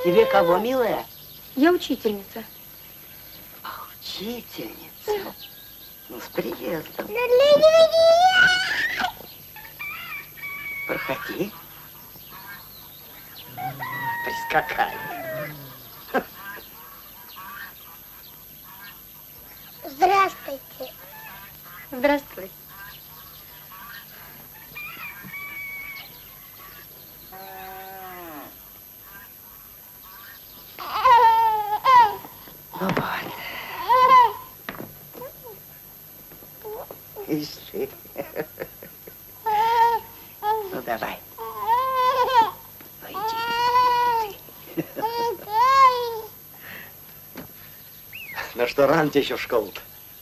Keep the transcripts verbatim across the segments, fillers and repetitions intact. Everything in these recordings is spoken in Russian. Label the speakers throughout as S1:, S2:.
S1: Тебе кого, милая?
S2: Я учительница.
S1: А, учительница. Ну, с приездом. Проходи. Прискакали.
S3: Здравствуйте.
S2: Здравствуй.
S1: Ну вот. Ишь ты. Ну давай. Ну иди. иди. Ну что, рано тебе еще в школу-то?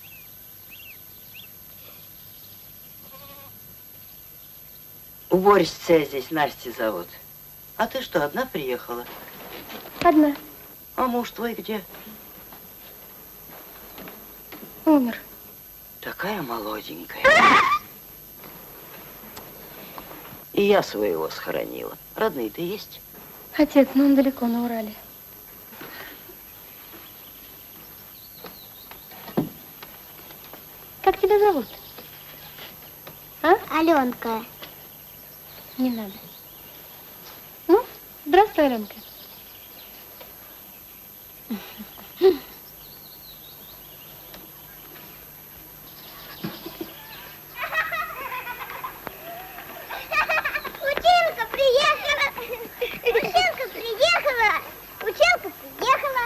S1: Уборщица здесь Настя зовут. А ты что, одна приехала?
S2: Одна.
S1: А муж твой где?
S2: Умер.
S1: Такая молоденькая. И я своего схоронила. Родные-то есть?
S2: Отец, но он далеко, на Урале. Как тебя зовут? А?
S3: Аленка.
S2: Не надо. Ну, здравствуй, Аленка.
S3: Училка приехала! Училка приехала! Училка приехала!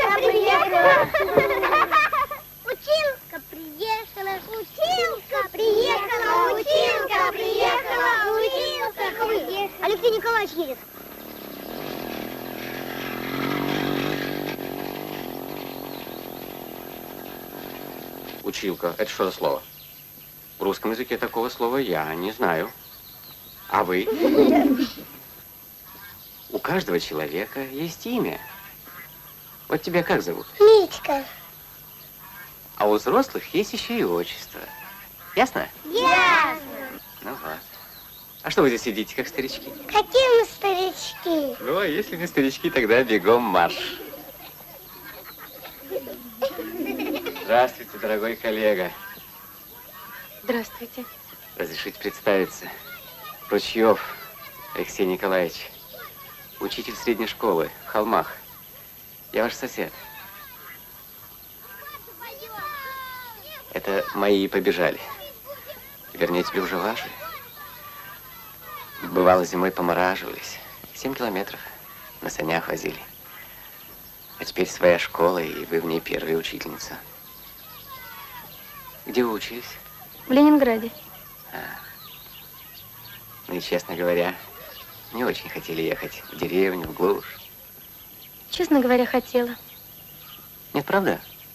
S3: Училка приехала! Училка приехала! Училка приехала! Училка приехала! Алексей Николаевич едет.
S4: Училка, это что за слово? В русском языке такого слова я не знаю. А вы? У каждого человека есть имя. Вот тебя как зовут?
S3: Митька.
S4: А у взрослых есть еще и отчество. Ясно?
S3: Ясно.
S4: Ну вот. А что вы здесь сидите, как старички?
S3: Какие мы старички?
S4: Ну, а если не старички, тогда бегом марш. Здравствуйте, дорогой коллега.
S2: Здравствуйте.
S4: Разрешите представиться. Ручьев Алексей Николаевич. Учитель средней школы в Холмах. Я ваш сосед. Это мои побежали. Вернее, тебе уже ваши. Бывало, зимой помораживались. Семь километров на санях возили. А теперь своя школа, и вы в ней первая учительница. Где вы учились?
S2: В Ленинграде.
S4: А. Ну и, честно говоря, не очень хотели ехать в деревню, в глушь.
S2: Честно говоря, хотела.
S4: Нет, правда?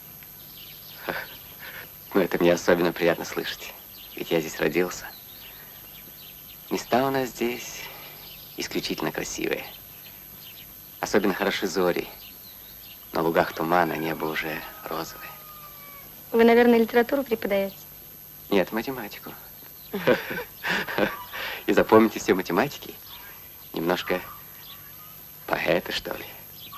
S4: Ну, это мне особенно приятно слышать. Ведь я здесь родился. Места у нас здесь исключительно красивые. Особенно хороши зори. На лугах туман, а небо уже розовое.
S2: Вы, наверное, литературу преподаете?
S4: Нет, математику. И запомните все математики. Немножко поэты, что ли.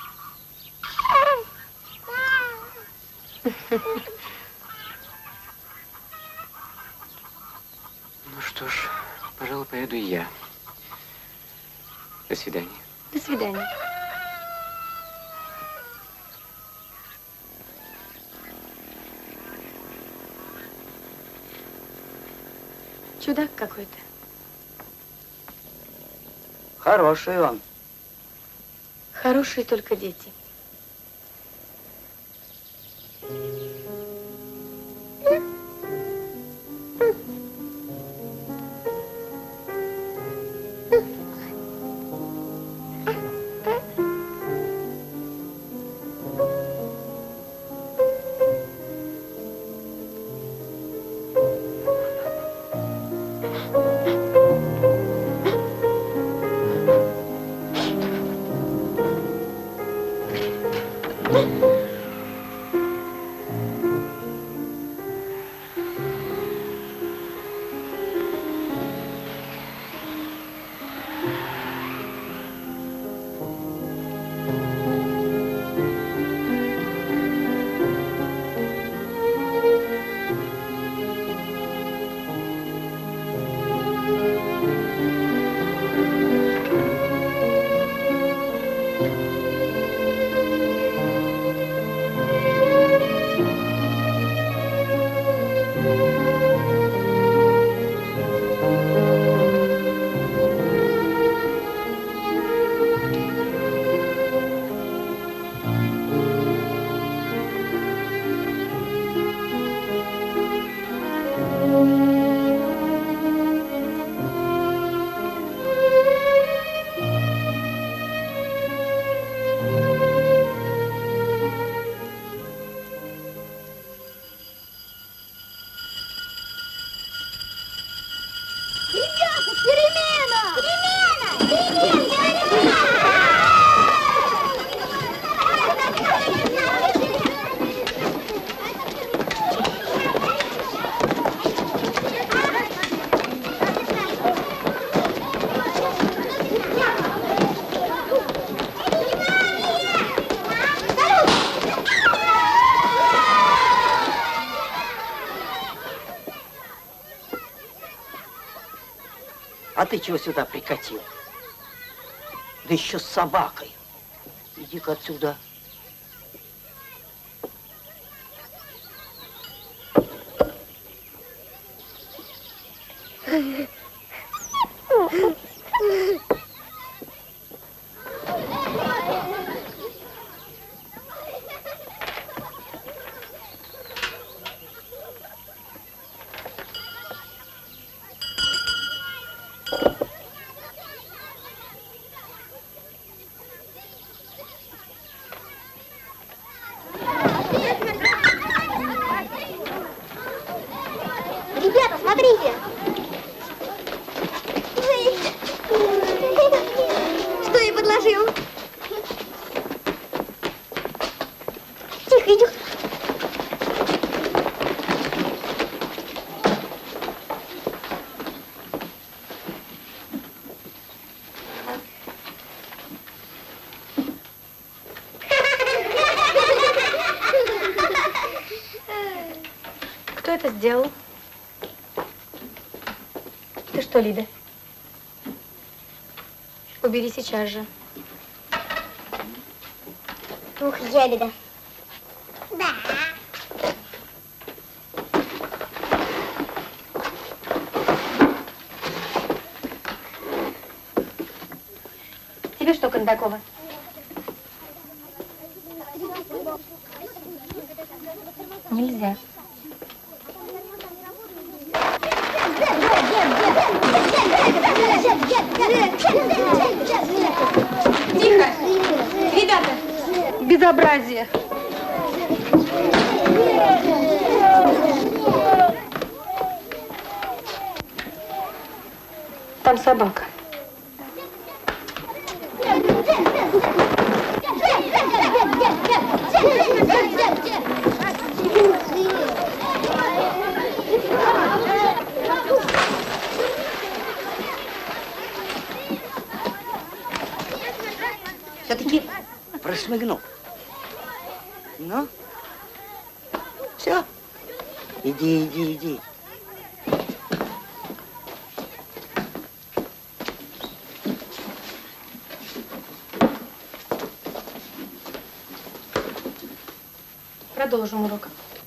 S4: Ну что ж, пожалуй, поеду и я. До свидания.
S2: До свидания. Чудак какой-то.
S1: Хороший он.
S2: Хорошие только дети.
S3: Thank you.
S1: А ты чего сюда прикатил? Да еще с собакой. Иди-ка отсюда.
S3: Ребята, смотрите! Что я подложил? Тихо, идем.
S2: Кто это сделал? Ты что, Лида? Убери сейчас же.
S3: Ух, я, Лида. Да.
S2: Тебе что, Кондакова? Нельзя.
S3: Тихо!
S2: Ребята, безобразие. Там собака.
S1: Все-таки прошмыгнул. Ну, все. Иди, иди, иди.
S2: Продолжим урок.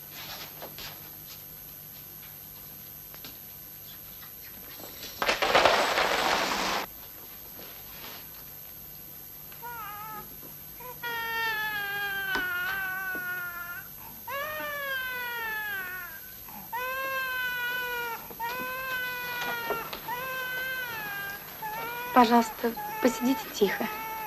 S2: Пожалуйста, посидите тихо.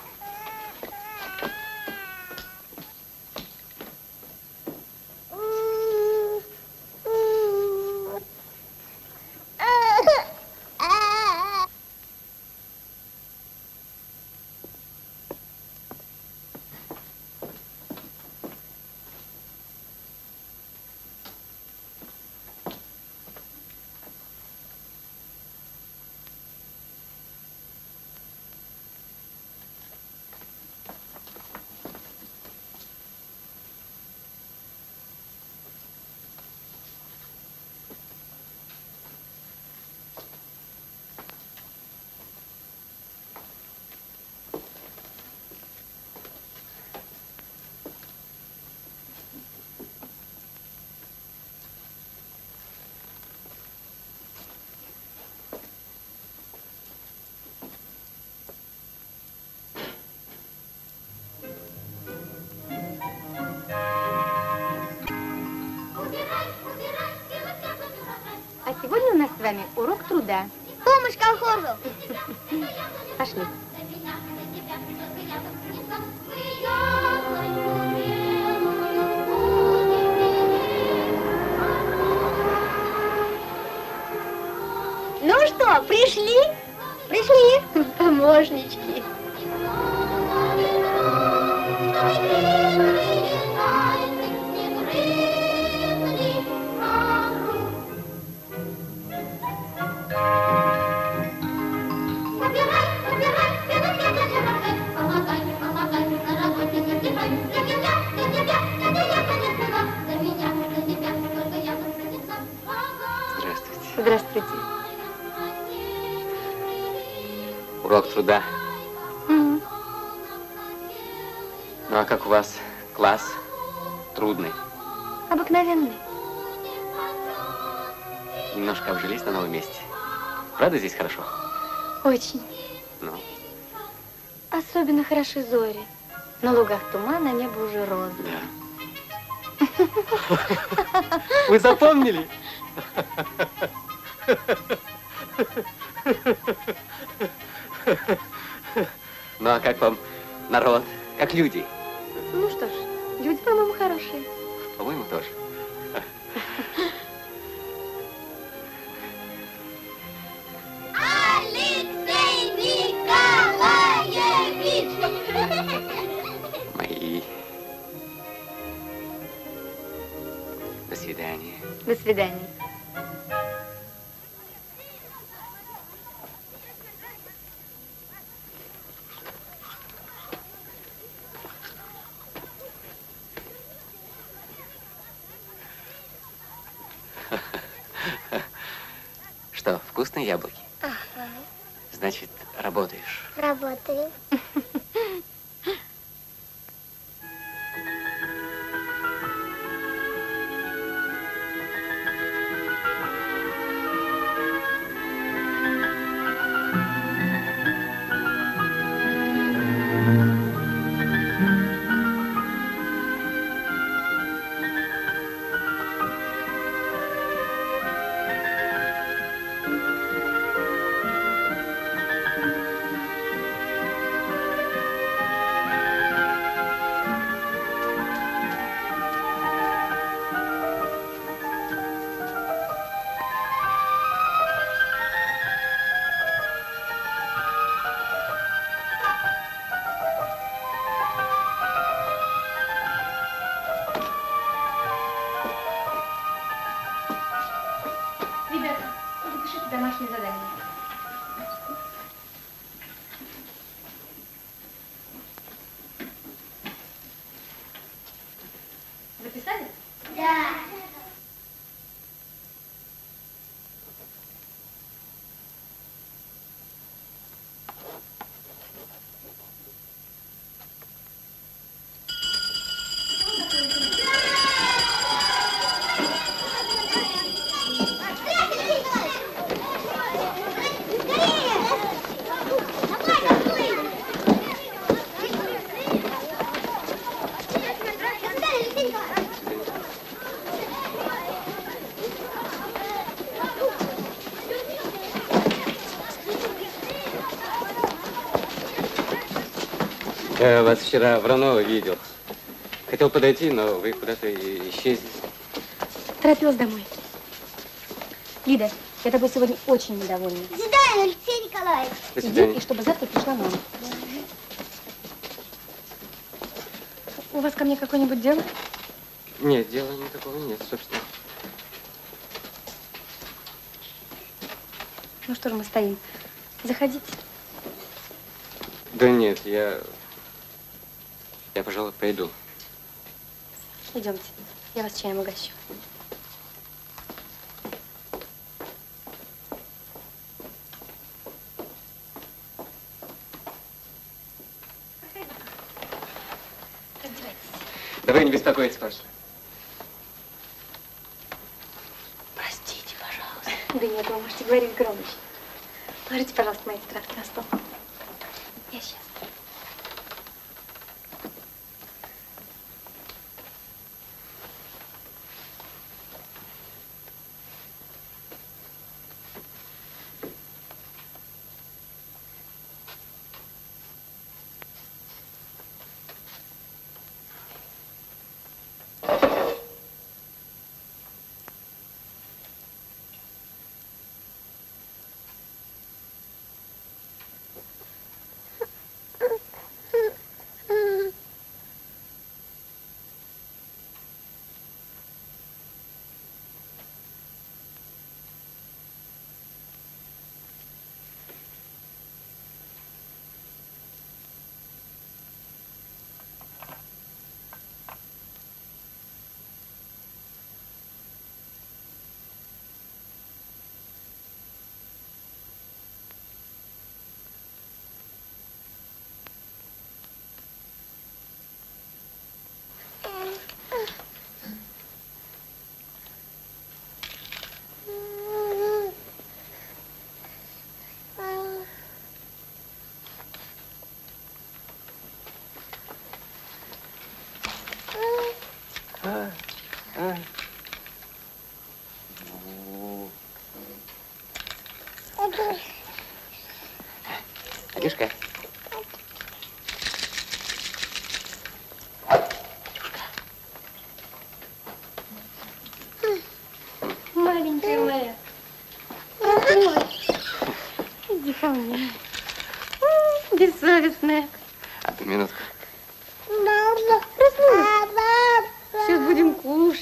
S2: А сегодня у нас с вами урок труда.
S3: Помощь колхозу.
S2: Пошли.
S3: Ну что, пришли? Пришли.
S2: Помощнички.
S4: Здравствуйте.
S2: Здравствуйте.
S4: труда.
S2: Мгм.
S4: Ну а как у вас класс? Трудный.
S2: Обыкновенный.
S4: Немножко обжились на новом месте. Правда здесь хорошо?
S2: Очень.
S4: Ну,
S2: Особенно хороши зори. На лугах туман, а небо уже розовое.
S4: да. Вы запомнили? Ну а как вам народ? Как люди?
S2: Ну что ж, люди, по-моему, хорошие.
S4: По-моему, тоже.
S3: Алексей Николаевич!
S4: Мои. До свидания.
S2: До свидания.
S4: Что, вкусные яблоки?
S3: Ага,
S4: Значит, работаешь.
S3: работаю.
S2: Ребята, запишите домашнее задание. Записали?
S3: Да.
S4: Я вас вчера в Раново видел. Хотел подойти, но вы куда-то и- исчезли.
S2: Торопилась домой. Лида, я тобой сегодня очень недовольна.
S3: До свидания, Алексей Николаевич.
S4: До
S2: Иди,
S4: свидания.
S2: и чтобы завтра пришла мама. У вас ко мне какое-нибудь дело?
S4: Нет, дела никакого нет, собственно.
S2: Ну что же мы стоим? Заходите.
S4: Да нет, я... Я, пожалуй, пойду.
S2: Идемте. Я вас чаем угощу.
S4: Да вы не беспокойтесь, пожалуйста.
S2: Простите, пожалуйста. Да нет, вы можете говорить громче. Положите, пожалуйста, мои тетрадки на стол. Я сейчас.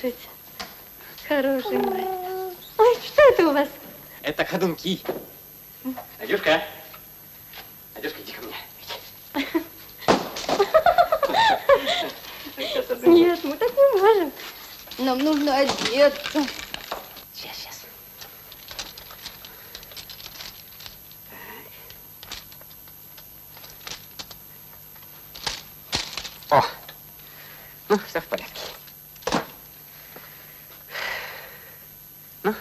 S2: кушать. Хороший мой. Ой, что это у вас?
S4: Это ходунки. Надюшка, Надюшка, иди ко мне.
S2: Нет, мы так не можем. Нам нужно одеться.
S4: Сейчас, сейчас. О, ну, все в порядке. Ну?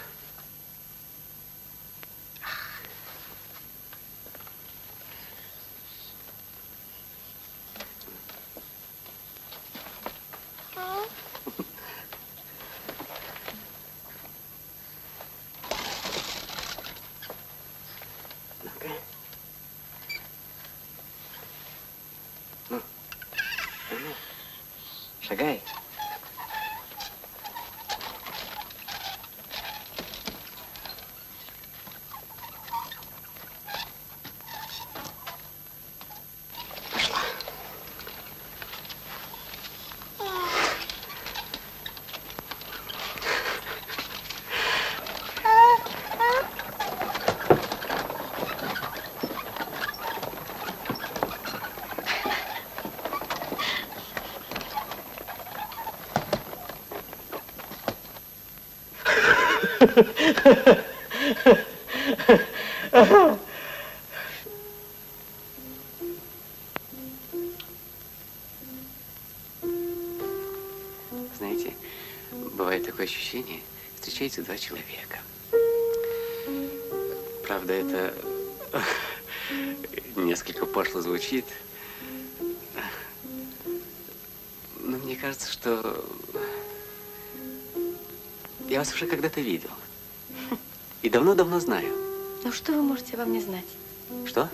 S4: Ну-ка. Ну. Ну. Шагай. Пошла. Знаете, бывает такое ощущение, встречаются два человека. Правда, это несколько пошло звучит. Но мне кажется, что я вас уже когда-то видел. И давно-давно знаю.
S2: Ну, что вы можете обо мне знать?
S4: Что?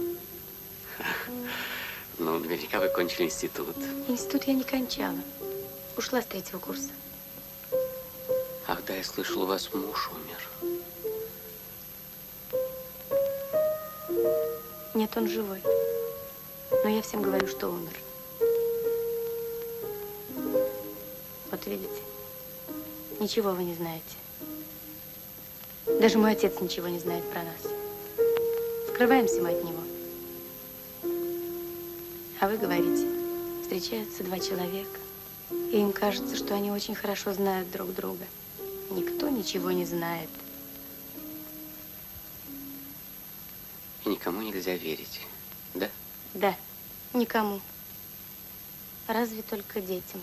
S4: Ну, наверняка вы кончили институт.
S2: Институт я не кончала. Ушла с третьего курса.
S4: Ах, да, я слышал, у вас муж умер.
S2: Нет, он живой. Но я всем говорю, что умер. Вот видите, ничего вы не знаете. Даже мой отец ничего не знает про нас. Скрываемся мы от него. А вы говорите, встречаются два человека, и им кажется, что они очень хорошо знают друг друга. Никто ничего не знает.
S4: И никому нельзя верить, да?
S2: Да, никому. Разве только детям.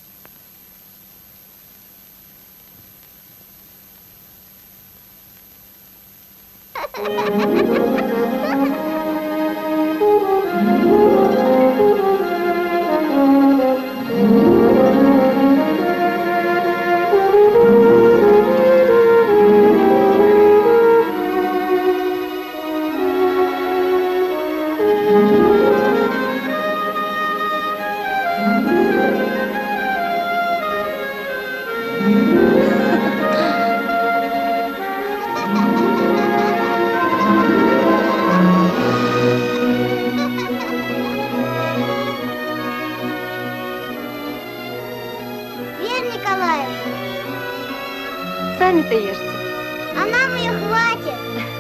S3: Вера Николаевна,
S2: Сами-то ешьте.
S3: а нам ее хватит.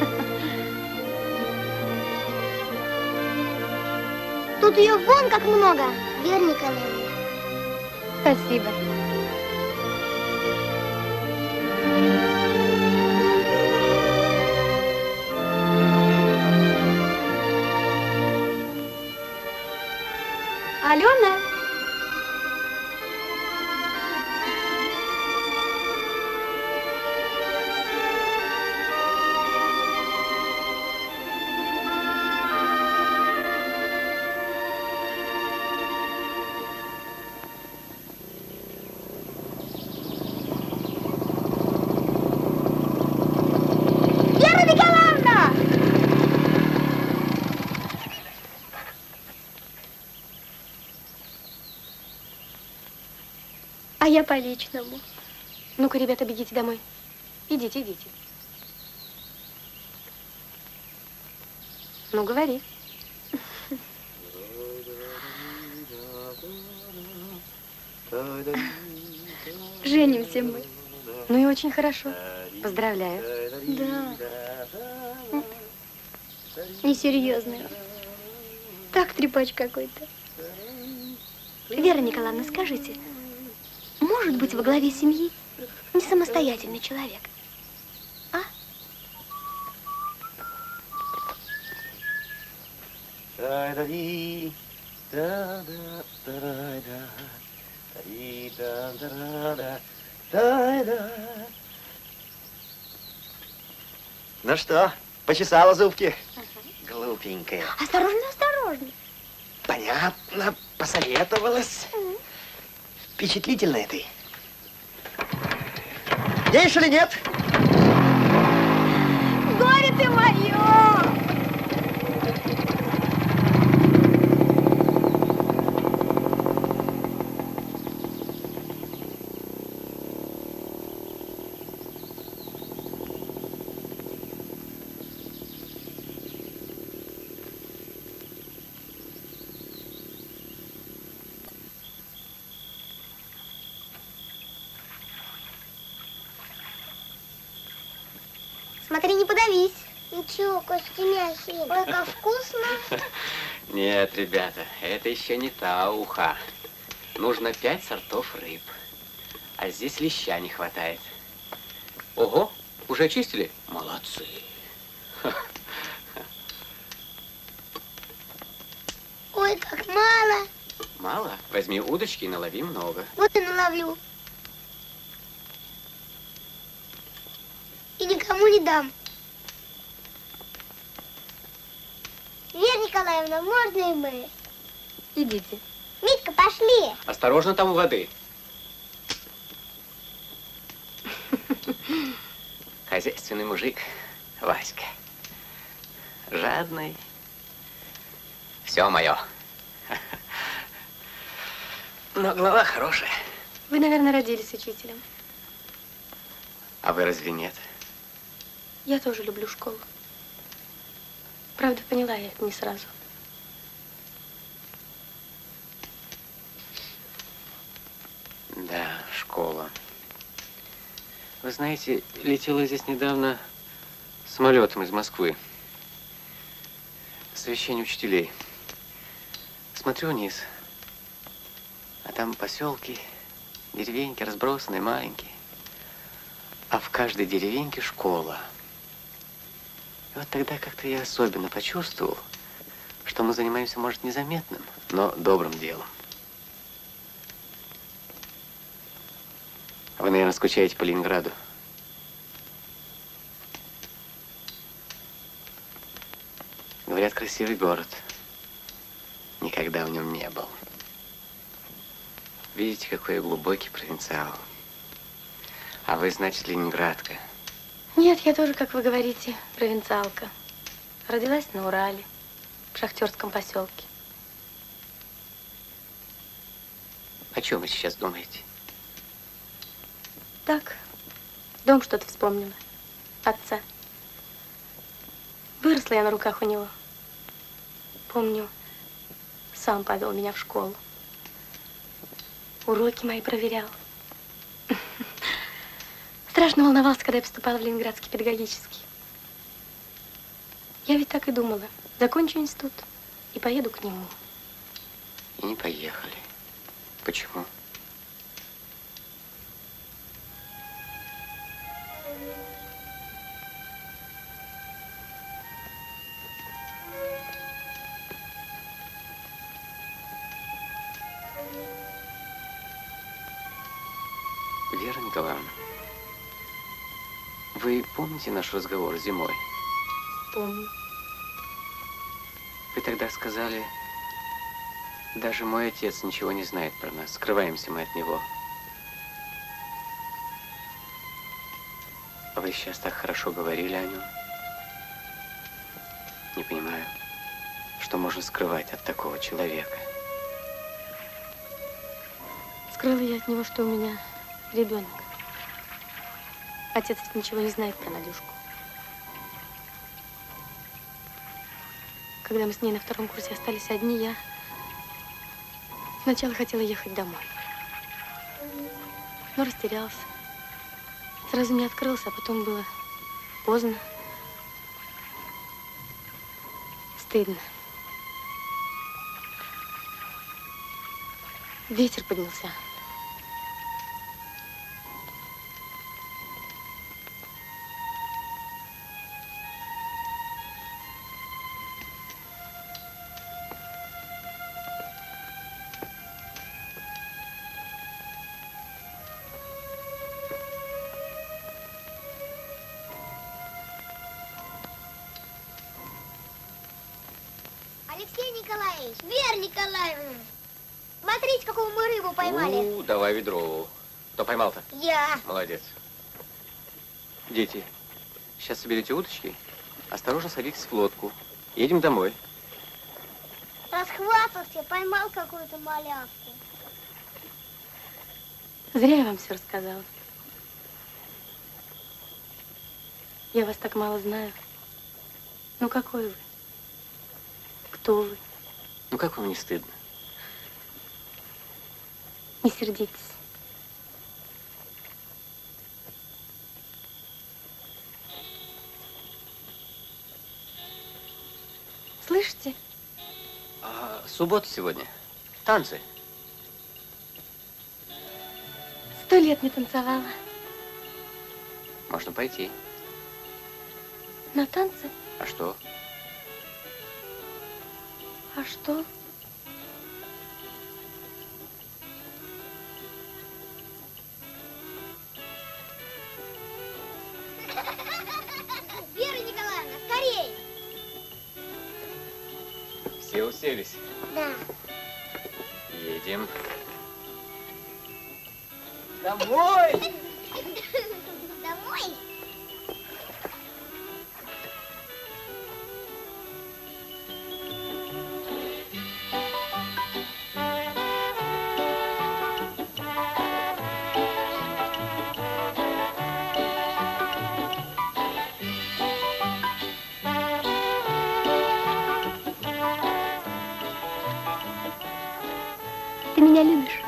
S3: Тут ее вон как много, Вера Николаевна.
S2: Спасибо. Алена?
S3: Вера Николаевна!
S2: А я по личному. Ну-ка, ребята, бегите домой. Идите, идите. Ну, говори. Женимся мы. Ну и очень хорошо. Поздравляю.
S3: Да. Несерьезный. Так трепач какой-то. Вера Николаевна, скажите, может быть во главе семьи не самостоятельный человек? А?
S5: Ну что, почесала зубки? Угу. Глупенькая.
S3: Осторожно, осторожно.
S5: Понятно, посоветовалась. Угу. Впечатлительная ты. Едешь или нет?
S3: Горе ты мое! Смотри, не подавись. Ничего, костки мягкие. Ой, как вкусно.
S4: Нет, ребята, это еще не та уха. Нужно пять сортов рыб. А здесь леща не хватает. Ого, уже очистили? Молодцы.
S3: Ой, как мало.
S4: Мало? Возьми удочки и налови много.
S3: Вот и наловлю. И никому не дам. Вера Николаевна, можно и мы?
S2: Идите.
S3: Митька, пошли.
S4: Осторожно, там у воды. Хозяйственный мужик, Васька. Жадный. Все мое. Но голова хорошая.
S2: Вы, наверное, родились учителем.
S4: А вы разве нет?
S2: Я тоже люблю школу. Правда, поняла я это не сразу.
S4: Да, школа. Вы знаете, летела здесь недавно самолетом из Москвы. Совещание учителей. Смотрю вниз, а там поселки, деревеньки разбросанные, маленькие. А в каждой деревеньке школа. И вот тогда как-то я особенно почувствовал, что мы занимаемся, может, незаметным, но добрым делом. Вы, наверное, скучаете по Ленинграду. Говорят, красивый город. Никогда в нем не был. Видите, какой я глубокий провинциал. А вы, значит, ленинградка.
S2: Нет, я тоже, как вы говорите, провинциалка. Родилась на Урале, в шахтерском поселке.
S4: О чем вы сейчас думаете?
S2: Так, дом что-то вспомнила. Отца. Выросла я на руках у него. Помню, сам повел меня в школу. Уроки мои проверял. Страшно волновался, когда я поступала в Ленинградский педагогический. Я ведь так и думала. Закончу институт и поеду к нему.
S4: И не поехали. Почему? Вера Николаевна, вы помните наш разговор зимой?
S2: Помню.
S4: Вы тогда сказали, даже мой отец ничего не знает про нас, скрываемся мы от него. А вы сейчас так хорошо говорили о нем. Не понимаю, что можно скрывать от такого человека.
S2: Скрыла я от него, что у меня ребенок. Отец ничего не знает про Надюшку. Когда мы с ней на втором курсе остались одни, я сначала хотела ехать домой. но растерялся. Сразу не открылся, а потом было поздно. Стыдно. Ветер поднялся.
S3: Алексей Николаевич, Вера Николаевна, смотрите, какую мы рыбу поймали.
S4: Ну, давай ведро. Кто поймал-то?
S3: Я.
S4: Молодец. Дети, сейчас соберете удочки, осторожно садитесь в лодку. Едем домой.
S3: Расхвастался, поймал какую-то малявку.
S2: Зря я вам все рассказала. Я вас так мало знаю. Ну, какой вы? Кто вы?
S4: Ну, как вам не стыдно?
S2: Не сердитесь. Слышите?
S4: А, суббота сегодня. Танцы.
S2: Сто лет не танцевала.
S4: Можно пойти.
S2: На танцы?
S4: А что?
S2: А что?
S3: Вера Николаевна, скорее!
S4: Все уселись.
S3: Да.
S4: Едем.
S5: Домой!
S3: Домой?
S2: Ты меня любишь?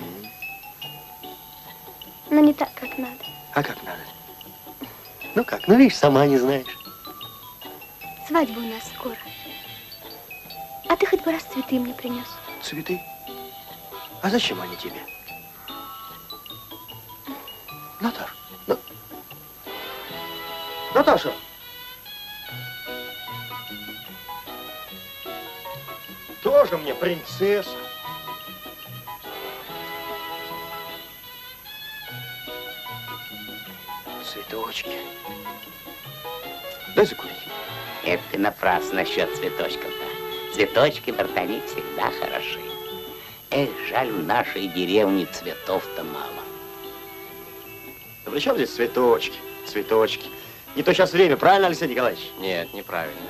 S2: Но не так, как надо.
S5: А как надо? Ну как, ну видишь, сама не знаешь.
S2: Свадьба у нас скоро. А ты хоть бы раз цветы мне принес.
S5: Цветы? А зачем они тебе? Наташа, ну... Наташа! Тоже мне принцесса. Цветочки. Дай закурить.
S6: Это ты напрасно насчет цветочков-то. Цветочки в Артане всегда хороши. Эх, жаль, в нашей деревне цветов-то мало.
S5: Да при чем здесь цветочки? Цветочки. Не то сейчас время, правильно, Алексей Николаевич?
S4: Нет, неправильно.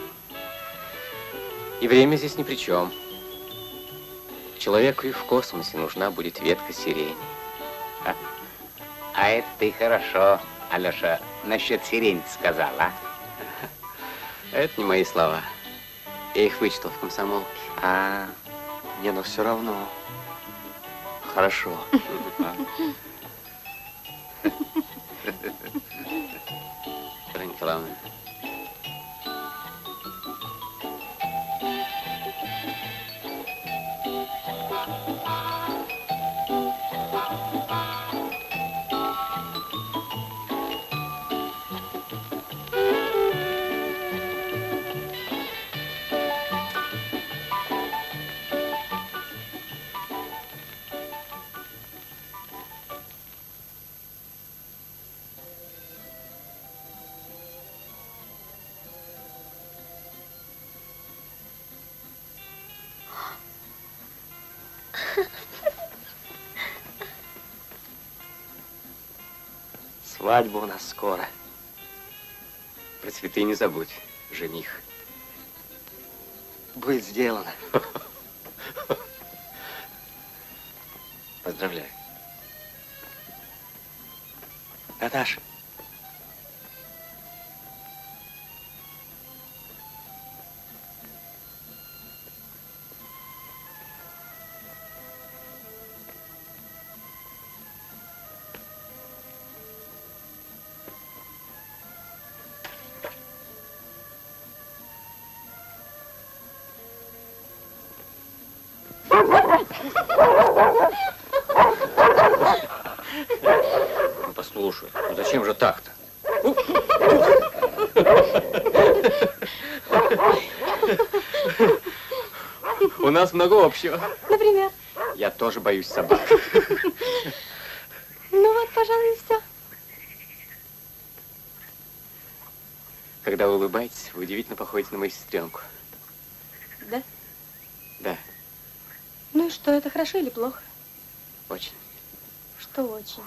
S4: И время здесь ни при чем. Человеку и в космосе нужна будет ветка сирени.
S6: А, а это ты хорошо, Алеша, насчет сирени сказал, а?
S4: Это не мои слова. Я их вычитал в комсомолке.
S6: А,
S5: Не, но все равно. Хорошо.
S4: Вера Николаевна.
S5: Свадьба у нас скоро.
S4: Про цветы не забудь, жених.
S5: Будет сделано.
S4: Поздравляю.
S5: Наташа.
S4: Ну, послушай, ну зачем же так-то? У нас много общего.
S2: Например?
S4: Я тоже боюсь собак.
S2: Ну вот, пожалуй, и все.
S4: Когда вы улыбаетесь, вы удивительно походите на мою сестренку.
S2: Да?
S4: Да,
S2: Ну и что, это хорошо или плохо?
S4: очень.
S2: Что очень?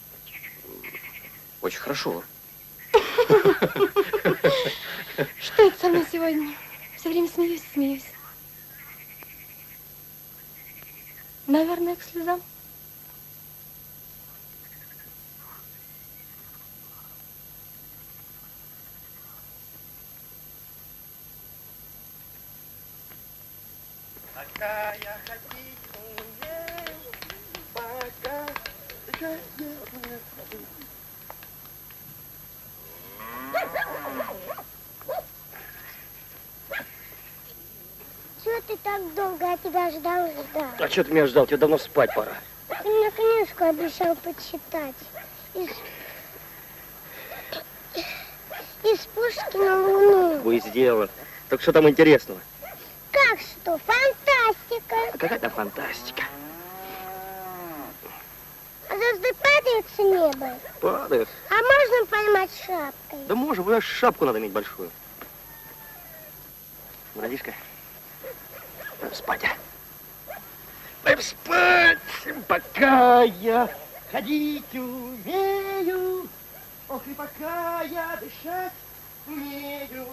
S4: Очень хорошо.
S2: Что это со мной сегодня? Все время смеюсь, смеюсь. Наверное, к слезам.
S5: Пока я ходить умею, пока я не умею.
S3: Чего ты так долго? Я тебя ждал, ждал.
S5: А что ты меня ждал? Тебе давно спать пора.
S3: Ты мне книжку обещал почитать. Из, из Пушкина «Луну».
S5: Будет сделано. Так что там интересного?
S3: Как что? Фантастика.
S5: А какая там фантастика?
S3: А звезды падают с неба.
S5: Падают.
S3: А можно поймать шапкой?
S5: Да можем, у нас шапку надо иметь большую. Братишка, пойдем спать, а? Пойдем спать, пока я ходить умею. Ох, и пока я дышать умею.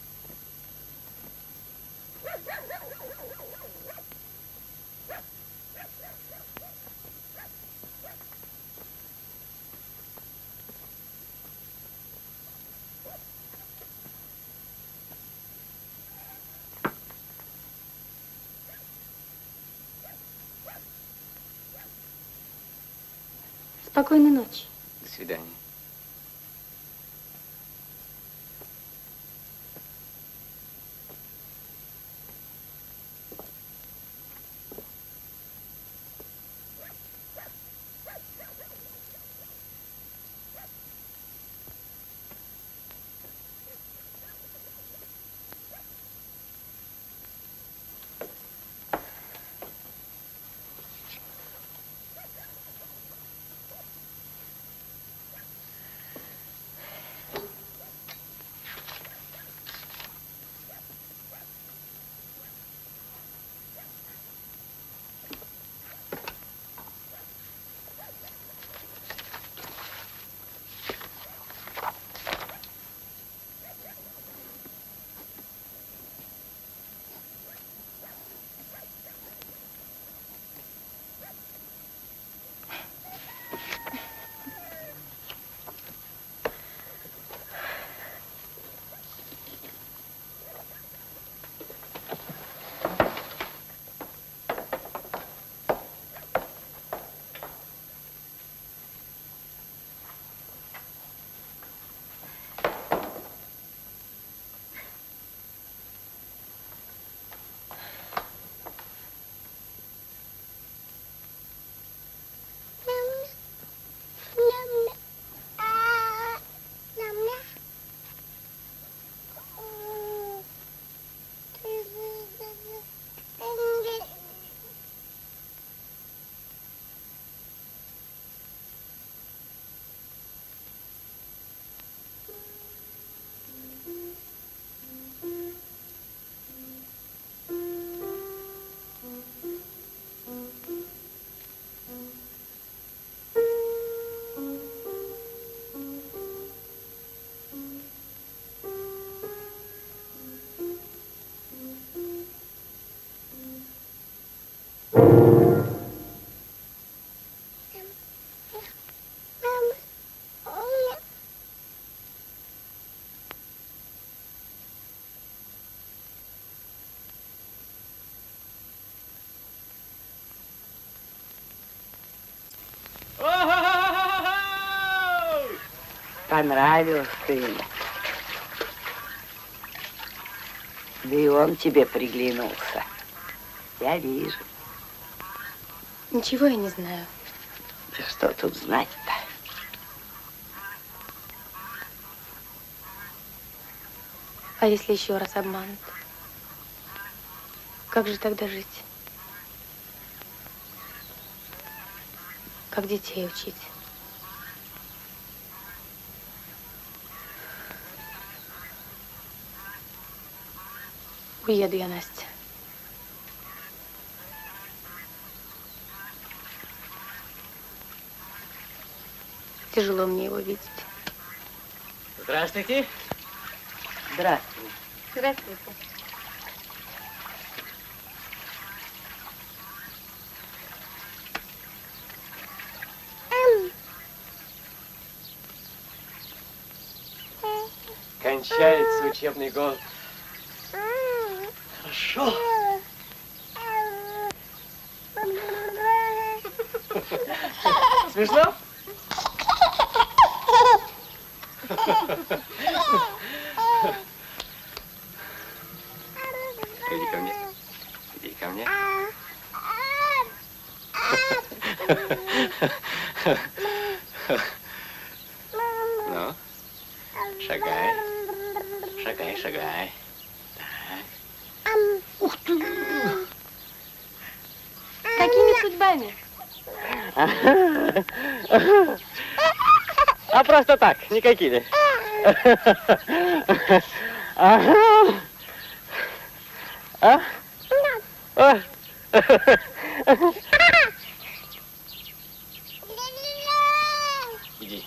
S2: Спокойной ночи.
S4: До свидания.
S1: Понравился ты ему. Да и он тебе приглянулся. Я вижу.
S2: Ничего я не знаю.
S6: Да что тут знать-то?
S2: А если еще раз обманут? Как же тогда жить? Как детей учить? Уеду я, Настя. Тяжело мне его видеть.
S4: Здравствуйте.
S6: Здравствуй.
S2: Здравствуйте.
S5: Кончается учебный год. Хорошо. Смешно?
S4: Иди ко мне. Иди ко мне. Ну, шагай. Шагай, шагай. Так.
S2: Ух ты! Какими судьбами?
S5: А просто так, никакими. А? А?
S4: Иди.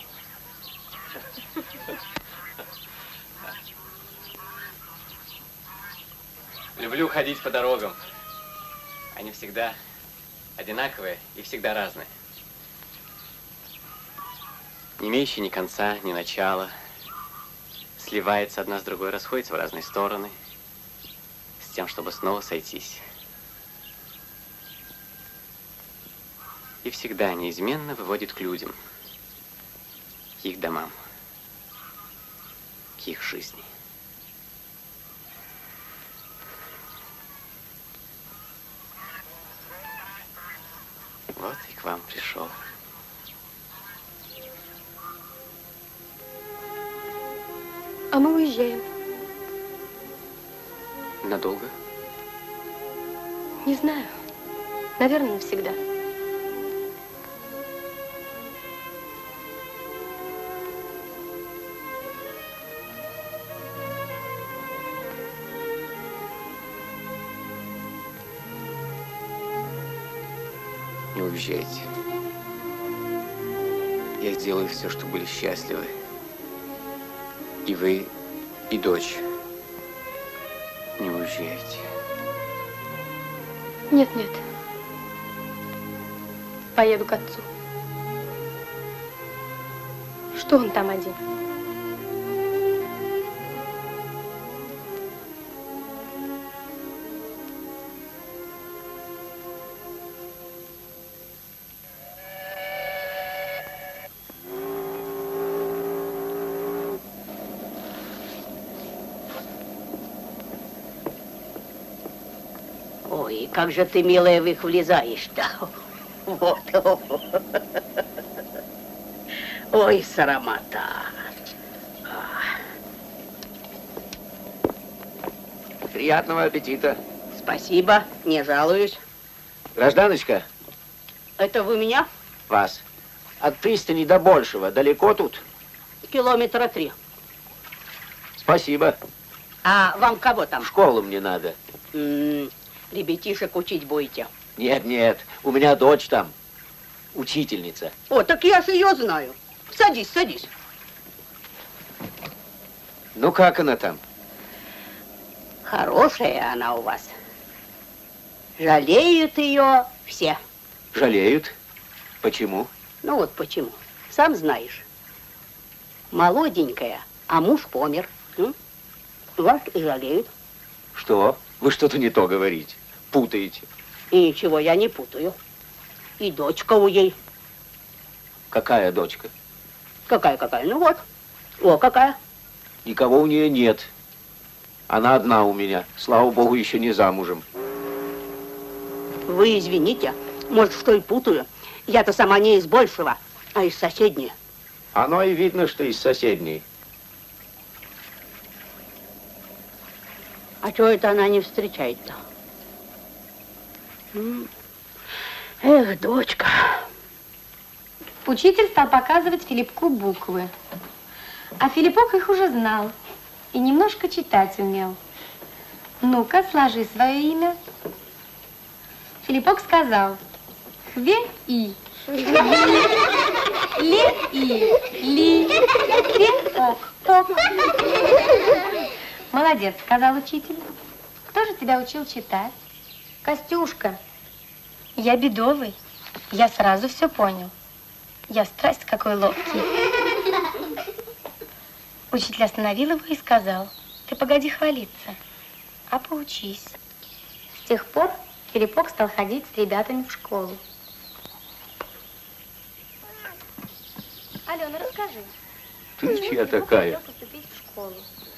S4: Люблю ходить по дорогам. Они всегда одинаковые и всегда разные. Не имеющие ни конца, ни начала. Сливается одна с другой, расходится в разные стороны. С тем, чтобы снова сойтись. И всегда неизменно выводит к людям. К их домам. К их жизни. Вот и к вам пришел.
S2: А мы уезжаем.
S4: Надолго?
S2: Не знаю. Наверное, навсегда.
S4: Не уезжайте. Я сделаю все, чтобы были счастливы. И вы, и дочь. Не уезжайте.
S2: Нет, нет. Поеду к отцу. Что он там один?
S6: Ой, как же ты, милая, в их влезаешь-то. Вот. Ой, саромата.
S5: Приятного аппетита.
S6: Спасибо, не жалуюсь.
S5: Гражданочка,
S6: Это вы меня?
S5: вас. От пристани до Большего. Далеко тут?
S6: Километра три.
S5: Спасибо.
S6: А вам кого там?
S5: В школу мне надо.
S6: М-м, ребятишек учить будете.
S5: Нет, нет, у меня дочь там. Учительница.
S6: О, так я же ее знаю. Садись, садись.
S5: Ну, как она там?
S6: Хорошая она у вас. Жалеют ее все.
S5: Жалеют? Почему?
S6: Ну вот почему. Сам знаешь. Молоденькая, а муж помер. М? Вот и жалеют.
S5: Что? Вы что-то не то говорите. Путаете.
S6: И ничего я не путаю. И дочка у ей.
S5: Какая дочка?
S6: Какая-какая? Ну вот. О, какая.
S5: Никого у нее нет. Она одна у меня. Слава богу, еще не замужем.
S6: Вы извините,
S1: Может, что и путаю. Я-то сама не из большего, а из соседней.
S5: Оно и видно, что из соседней.
S1: А чего это она не встречает-то? Эх, дочка.
S2: Учитель стал показывать Филиппку буквы. А Филиппок их уже знал и немножко читать умел. Ну-ка, сложи свое имя. Филиппок сказал: Хве-и. Ле-и. Ли. Фе-ок. Молодец, сказал учитель. Кто же тебя учил читать? Костюшка. Я бедовый. Я сразу все понял. Я страсть какой ловкий. Учитель остановил его и сказал: ты погоди хвалиться, а поучись. С тех пор Филиппок стал ходить с ребятами в школу. Алена, расскажи.
S5: Ты чья такая?
S2: Хотел поступить в школу.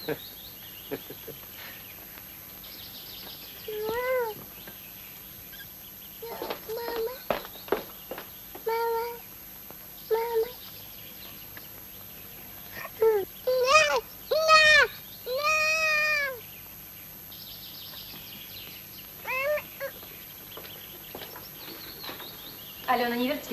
S3: Мама, мама, мама. На, на, на.
S2: Алена, не вертись.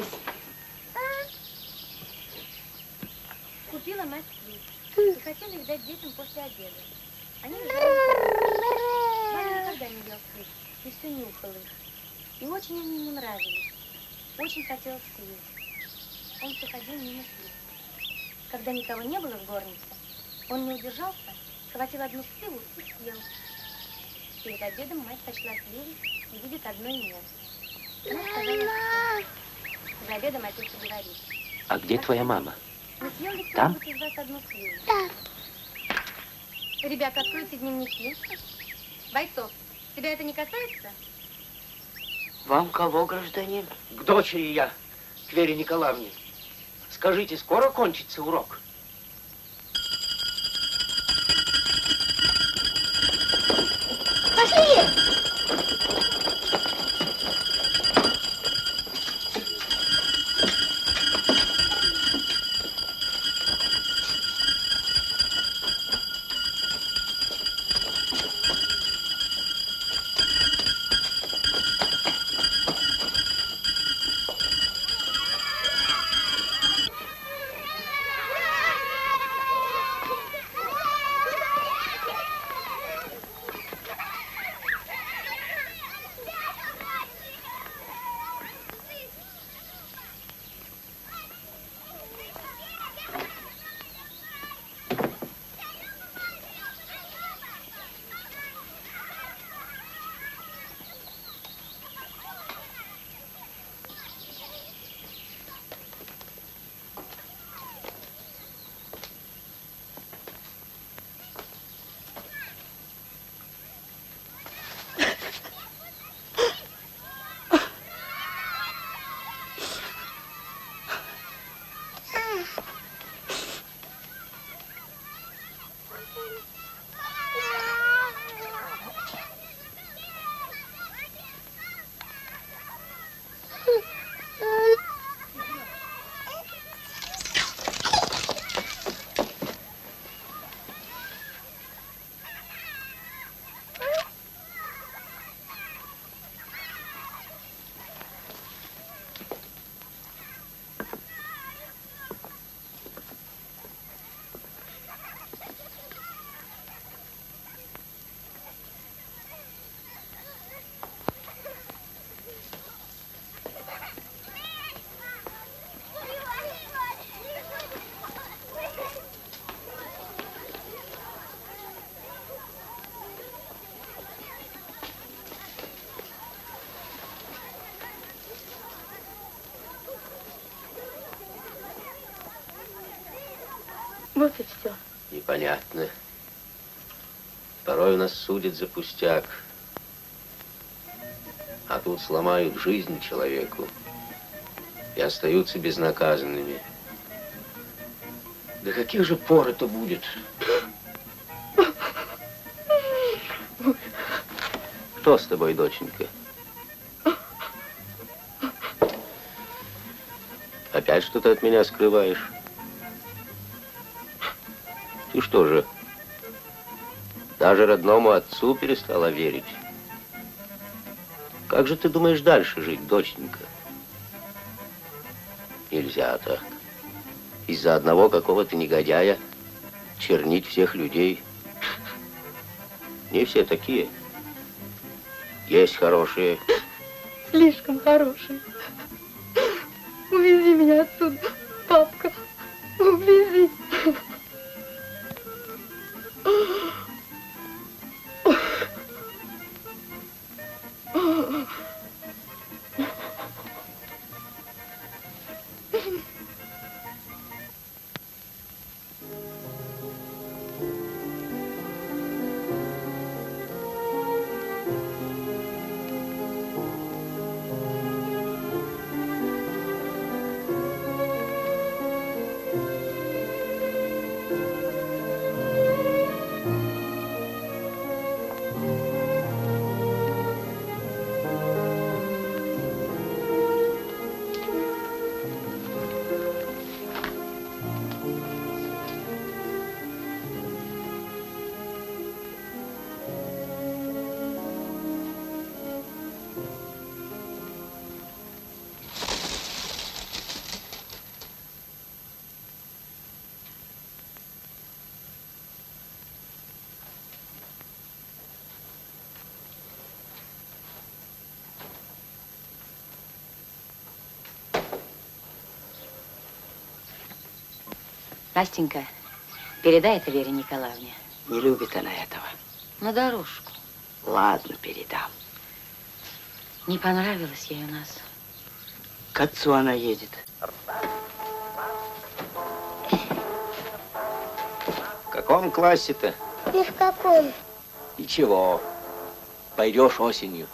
S2: Купила носки и хотела их дать детям после обеда. Они лежали. Мама никогда не ел слив и все нюхал их. И очень они ему нравились. Очень хотел слив. Он все ходил мимо слив. Когда никого не было в горнице, он не удержался, схватил одну сливу и съел. Перед обедом мать сочла сливы и видит одно нет. Она сказала, что за обедом отец говорит:
S6: А где твоя мама?
S2: не съел ли
S6: Там?
S2: кто-нибудь из вас одну сливу?
S3: Да.
S2: Ребята, откройте дневники. Бойцов, тебя это не касается?
S1: Вам кого, гражданин?
S7: К дочери я, к Вере Николаевне. Скажите, скоро кончится урок?
S3: Пошли!
S1: Вот и все.
S7: Непонятно. Порой у нас судят за пустяк. А тут сломают жизнь человеку и остаются безнаказанными. До каких же пор это будет? Кто с тобой, доченька?
S6: Опять что-то от меня скрываешь? Ты что же, даже родному отцу перестала верить? Как же ты думаешь дальше жить, доченька? Нельзя так. Из-за одного какого-то негодяя чернить всех людей. Не все такие. Есть хорошие.
S2: Слишком хороший. Увези меня отсюда, папка. Увези.
S8: Настенька, передай это Вере Николаевне.
S1: Не любит она этого.
S8: На дорожку.
S1: Ладно, передам.
S8: Не понравилось ей у нас.
S1: К отцу она едет.
S6: В каком классе-то?
S3: Ни в каком.
S6: Ничего. Пойдешь осенью.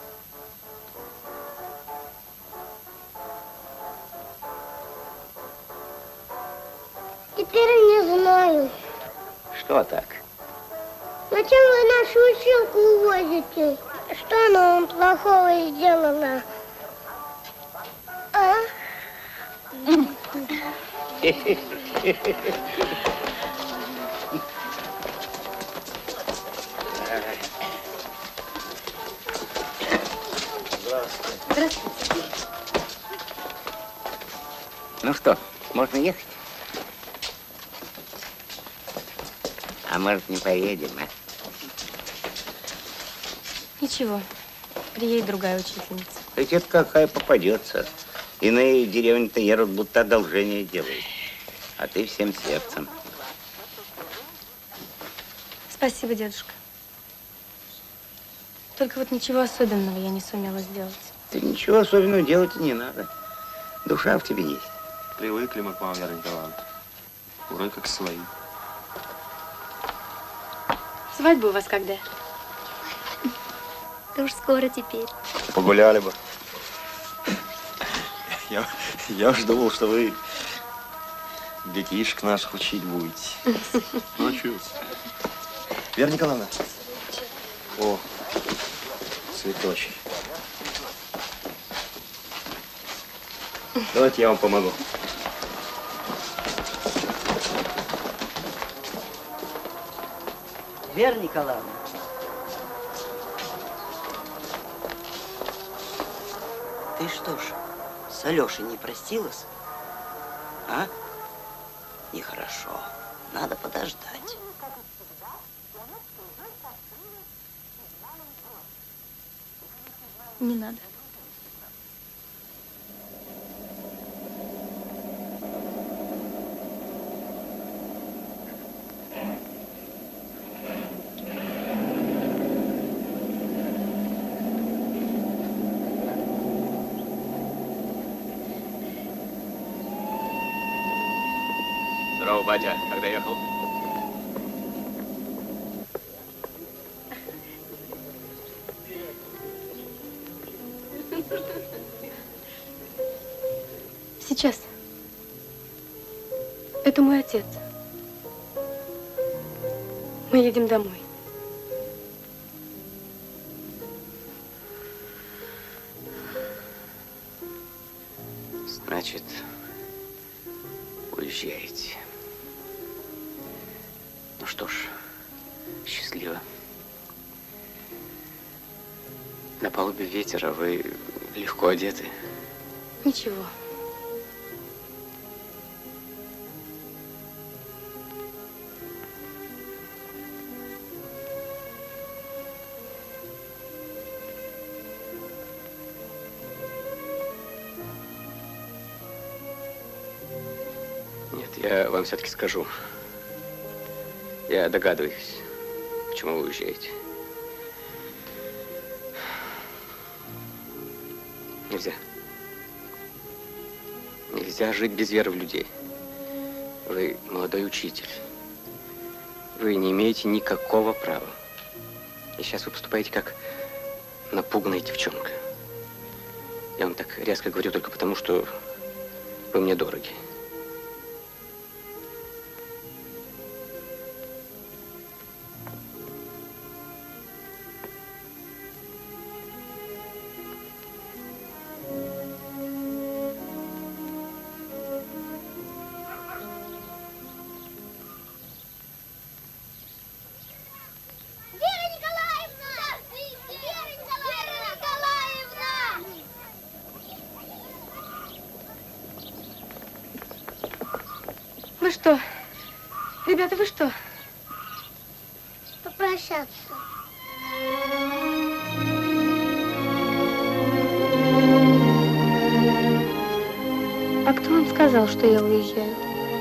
S3: Теперь не знаю.
S6: Что так?
S3: Зачем вы нашу училку увозите? Что она вам плохого сделала? А?
S8: Здравствуйте.
S6: Ну что, можно ехать? А может, не поедем, а?
S2: Ничего, приедет другая учительница.
S6: Ведь это какая попадется. Иные деревни-то едут, будто одолжение делают. А ты всем сердцем.
S2: Спасибо, дедушка. Только вот ничего особенного я не сумела сделать.
S6: Ты ничего особенного делать и не надо. Душа в тебе есть.
S5: Привыкли мы к вам, Вера Николаевна. Урой как свои.
S2: Свадьба у вас когда?
S3: Да уж скоро теперь.
S5: Погуляли бы. Я, я уж думал, что вы детишек наших учить будете. Научился. Вера Николаевна. О, цветочки. Давайте я вам помогу.
S1: Вера Николаевна. Ты что ж, с Алешей не простилась? А? Нехорошо. Надо подождать.
S2: Не надо.
S4: Здорово, батя. Когда ехал?
S2: Сейчас. Это мой отец. Мы едем домой.
S4: Значит, уезжаете. Ну что ж, счастливо. На палубе ветер, а вы легко одеты.
S8: Ничего.
S4: Нет, я вам все-таки скажу. Я догадываюсь, почему вы уезжаете. Нельзя. Нельзя жить без веры в людей. Вы молодой учитель. Вы не имеете никакого права. И сейчас вы поступаете как напуганная девчонка. Я вам так резко говорю только потому, что вы мне дороги.
S2: Вы что? Ребята, вы что?
S3: Попрощаться.
S2: А кто вам сказал, что я уезжаю?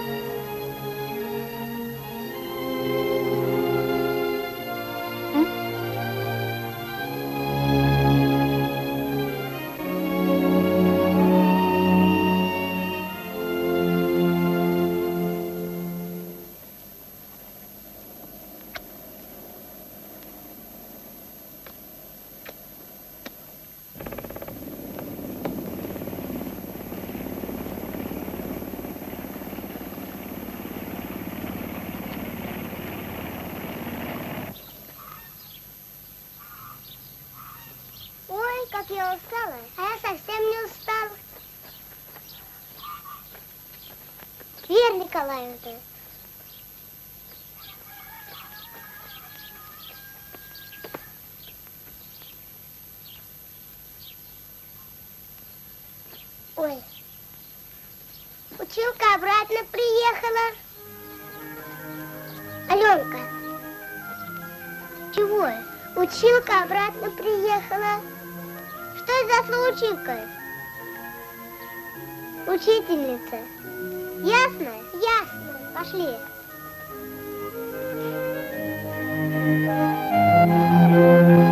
S3: Как я устала, а я совсем не устала. Вера Николаевна. Ой, училка обратно приехала. Аленка, чего? Училка обратно приехала. Что это за училка? Учительница. Ясно? Ясно. Пошли.